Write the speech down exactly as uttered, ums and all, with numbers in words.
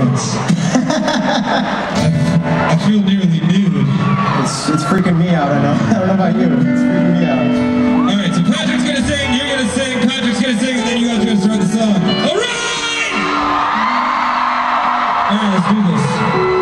pants. I, I feel nearly nude. It's, it's freaking me out, I know. I don't know about you. It's freaking me out. Alright, so Patrick's gonna sing, you're gonna sing, Patrick's gonna sing, and then you guys are gonna start the song. Alright! Alright, let's do this.